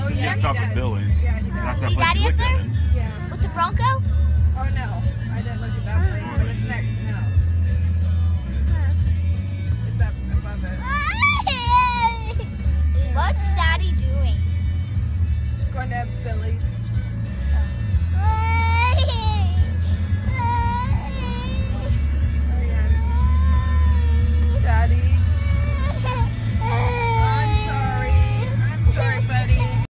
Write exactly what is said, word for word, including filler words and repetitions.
Oh, see yeah, it he stop does. at Billy's. Yeah, he does. That's that See place Daddy you up looked at there? it. Yeah. With the Bronco? Oh no, I didn't look at that place, but it's next. No, it's up above it. What's Daddy doing? Going to Billy's.